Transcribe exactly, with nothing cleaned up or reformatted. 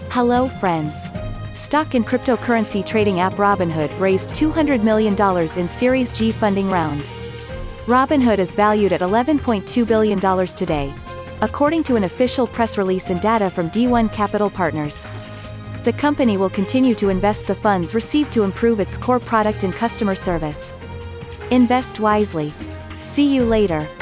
Hello friends. Stock and cryptocurrency trading app Robinhood raised two hundred million dollars in Series G funding round. Robinhood is valued at eleven point two billion dollars today, according to an official press release and data from D one Capital Partners. The company will continue to invest the funds received to improve its core product and customer service. Invest wisely. See you later.